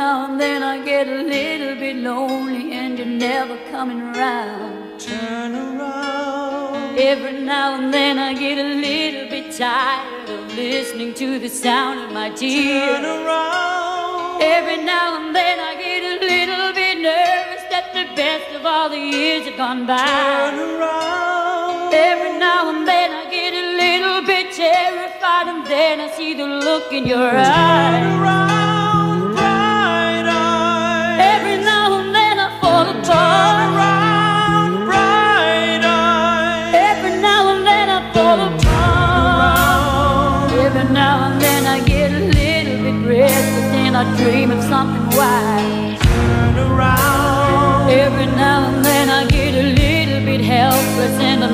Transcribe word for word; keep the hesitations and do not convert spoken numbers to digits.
now and then I get a little bit lonely and you're never coming around. Turn around. Every now and then I get a little bit tired of listening to the sound of my tears. Turn around. Every now and then I get a little bit nervous that the best of all the years have gone by. Turn around. Every now and then I get a little bit terrified, and then I see the look in your eyes. Turn around, bright eyes. Every now and then I fall Turn apart. around, bright eyes. Every now and then I fall apart. Every now and then I get a little bit restless and I dream of something wise. Turn around. Every now and then I get a little bit helpless and I